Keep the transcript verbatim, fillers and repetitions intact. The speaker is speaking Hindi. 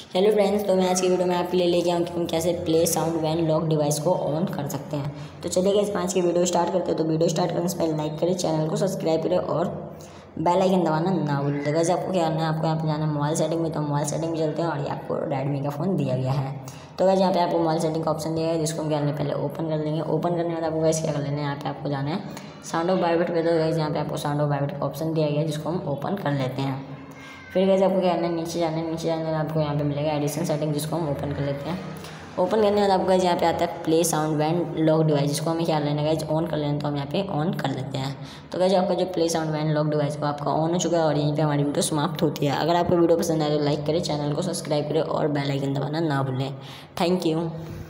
हेलो फ्रेंड्स, तो मैं आज की वीडियो में आपके लिए लेके आऊँ कि हम कैसे play sound when lock device को ऑन कर सकते हैं। तो चलिए गाइस, आज की वीडियो स्टार्ट करते हैं। तो वीडियो स्टार्ट करने से पहले लाइक करें, चैनल को सब्सक्राइब करें और बेल आइकन दबाना ना भूलें। तो गाइस आपको क्या करना है, आपको यहाँ पे जाना है मोबाइल सेटिंग में। तो मोबाइल सेटिंग में चलते हैं और ये आपको रेडमी का फ़ोन दिया गया है। तो गाइस यहाँ पे आपको मोबाइल सेटिंग का ऑप्शन दिया है, जिसको हम क्या करने पहले ओपन कर लेंगे। ओपन करने के बाद आपको गाइस क्या कर लेना है, यहाँ पे आपको जाना है साउंड ऑफ वाइब्रेट पे। तो गाइस यहाँ पे आपको साउंड ऑफ वाइब्रेट का ऑप्शन दिया गया है, जिसको हम ओपन कर लेते हैं। फिर गाइस आपको क्या करना है, नीचे जाना है। नीचे जाने के बाद आपको यहाँ पे मिलेगा एडिशन सेटिंग, जिसको हम ओपन कर लेते हैं। ओपन करने के बाद आपको गाइस यहाँ पे आता है play sound when lock device, जिसको हमें क्या लेना है गाइस, ऑन कर लेना। तो हम यहाँ पे ऑन कर लेते हैं। तो गाइस आपका जो play sound when lock device को आपका ऑन हो चुका है और यहीं पे हमारी वीडियो समाप्त होती है। अगर आपको वीडियो पसंद आए तो लाइक करें, चैनल को सब्सक्राइब करें और बेल आइकन दबाना ना भूलें। Thank you.